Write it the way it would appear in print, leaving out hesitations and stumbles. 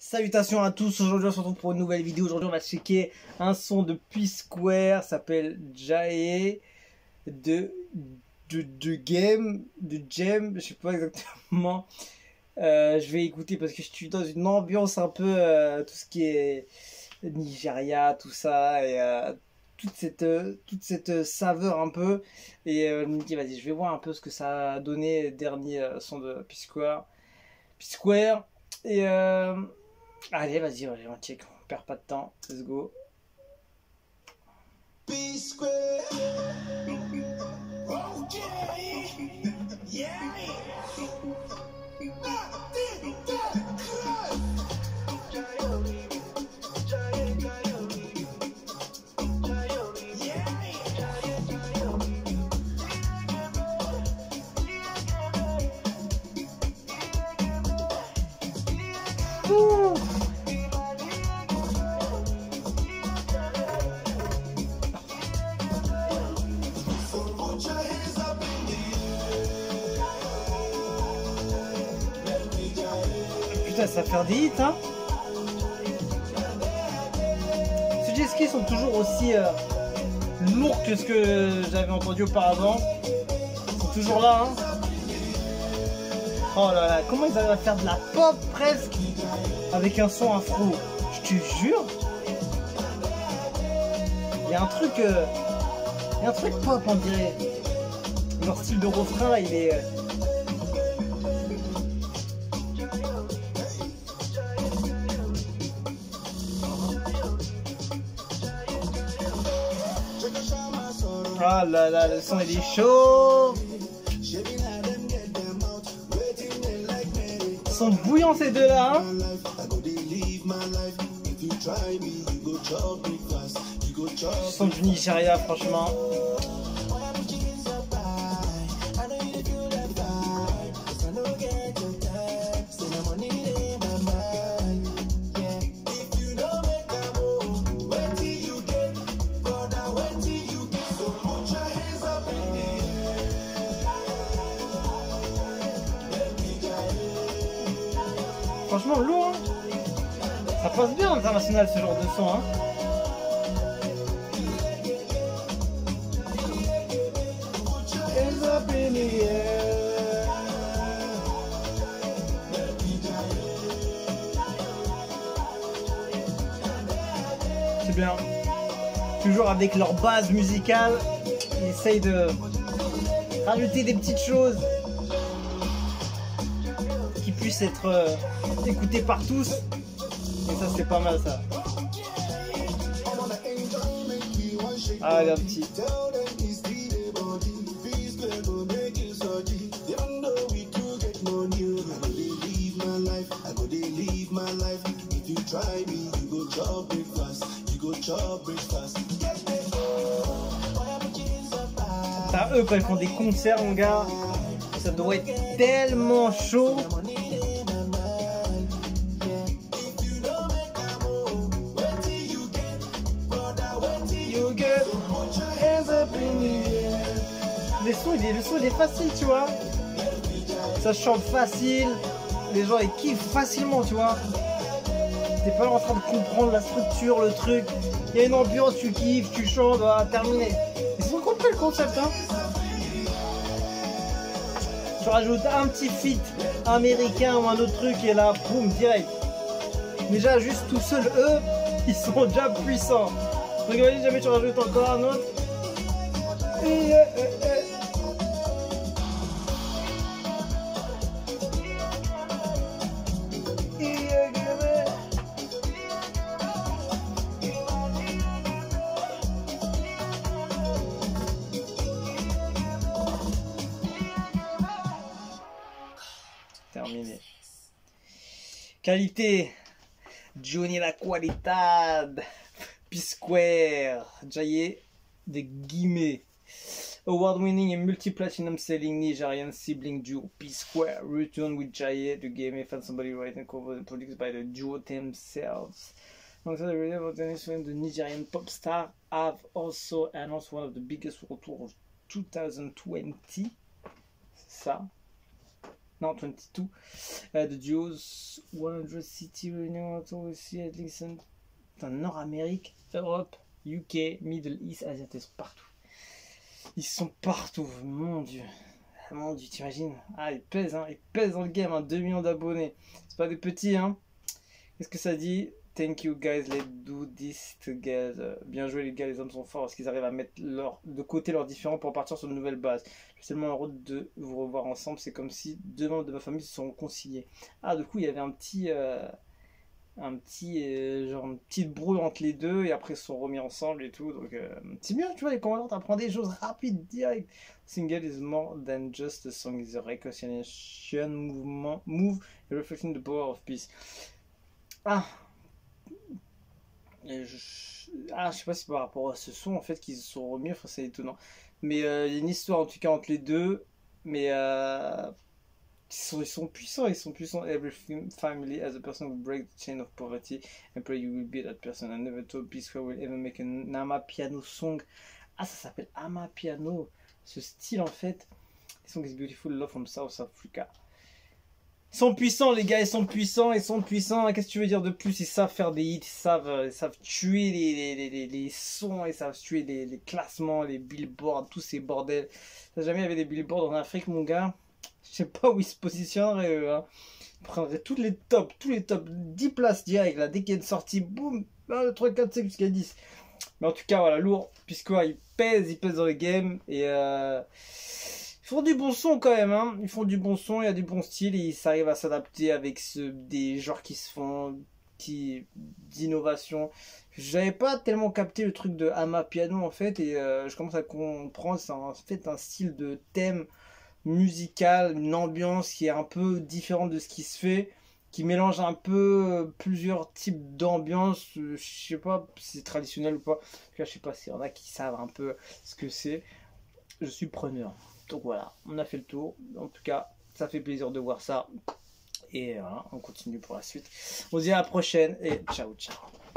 Salutations à tous, aujourd'hui on se retrouve pour une nouvelle vidéo. Aujourd'hui on va checker un son de P-Square, s'appelle Jae de Gem, je sais pas exactement. Je vais écouter parce que je suis dans une ambiance un peu tout ce qui est Nigeria, tout ça, et toute cette saveur un peu. Et je me dis vas-y, je vais voir un peu ce que ça a donné dernier son de P-Square. Et allez, vas-y, on check, on perd pas de temps, let's go. Putain, ça va faire des hits, hein. Ces jet skis sont toujours aussi lourds que ce que j'avais entendu auparavant. Ils sont toujours là, hein. Oh là là, comment ils arrivent à faire de la pop presque avec un son afro? Je te jure. Il y a un truc pop, on dirait. Leur style de refrain, il est... Ah là là, le son il est chaud. Ils sont bouillants ces deux-là, hein. Ils sont du Nigeria, franchement. Franchement lourd, hein. Ça passe bien à l'international ce genre de son, hein. C'est bien. Toujours avec leur base musicale, ils essayent de rajouter des petites choses qui puissent être écoutées par tous. Et ça c'est pas mal ça. Ah, il un petit. T'as eux quand ils font des concerts, mon gars, ça doit être tellement chaud. Le son il est facile, tu vois. Ça chante facile, les gens ils kiffent facilement, tu vois. T'es pas là en train de comprendre la structure, le truc. Il y a une ambiance, tu kiffes, tu chantes, voilà, terminé. Ils ont compris le concept, hein. Tu rajoutes un petit feat américain ou un autre truc et là, boum, direct. Déjà, juste tout seul, eux, ils sont déjà puissants. Donc, imagine jamais tu rajoutes encore un autre. Terminé. Qualité. Johnny la qualitad. P-Square. Jae de guillemets. Award-winning and multi-platinum selling Nigerian sibling duo P-Square return with Jae the game found somebody written and covered and produced by the duo themselves. Alongside the radio of the Nigerian pop star have also announced one of the biggest world tours of 2020. C'est ça. Non, 22. The Duos, 100 City, Reunion, aussi, Listen. Nord-Amérique, Europe, UK, Middle East, Asie, ils sont partout. Ils sont partout, mon Dieu. Mon Dieu, t'imagines? Ah, ils pèsent dans le game, 2 millions d'abonnés. C'est pas des petits, hein. Qu'est-ce que ça dit? Thank you guys, let's do this together. Bien joué les gars, les hommes sont forts parce qu'ils arrivent à mettre de côté leurs différends pour partir sur de nouvelles bases. Je suis tellement heureux de vous revoir ensemble, c'est comme si 2 membres de ma famille se sont réconciliés. Ah, du coup, il y avait une petite brouille entre les deux et après ils se sont remis ensemble et tout. Donc, c'est bien, tu vois, les commentaires, t'apprends des choses rapides, direct. Single is more than just a song, it's a reconciliation move reflecting the power of peace. Ah, je sais pas si par rapport à ce son en fait qu'ils se sont remis, enfin, c'est étonnant. Mais il y a une histoire en tout cas entre les deux, mais ils sont puissants, ils sont puissants. Every family as a person will break the chain of poverty and pray you will be that person. I never thought P-Square will ever make an Amapiano song. Ah, ça s'appelle Amapiano, ce style en fait. The song is beautiful, love from South Africa. Ils sont puissants les gars, ils sont puissants. Qu'est-ce que tu veux dire de plus? Ils savent faire des hits, ils savent tuer les sons, ils savent tuer les classements, les billboards, tous ces bordels. T'as jamais avait des billboards en Afrique mon gars? Je sais pas où ils se positionneraient eux, hein. Ils prendraient tous les tops, 10 places direct là, dès qu'il y a une sortie, boum, 1, 2, 3, 4, 5 jusqu'à 10. Mais en tout cas voilà, lourd, puisque ils pèsent dans le game et ils font du bon son quand même, hein. Ils font du bon son, il y a du bon style et ils arrivent à s'adapter avec des genres qui se font, d'innovation. J'avais pas tellement capté le truc de Amapiano en fait et je commence à comprendre, c'est en fait un style de thème musical, une ambiance qui est un peu différente de ce qui se fait, qui mélange un peu plusieurs types d'ambiance. Je sais pas si c'est traditionnel ou pas. Je sais pas s'il y en a qui savent un peu ce que c'est. Je suis preneur. Donc voilà, on a fait le tour. En tout cas, ça fait plaisir de voir ça. Et voilà, on continue pour la suite. On se dit à la prochaine et ciao ciao.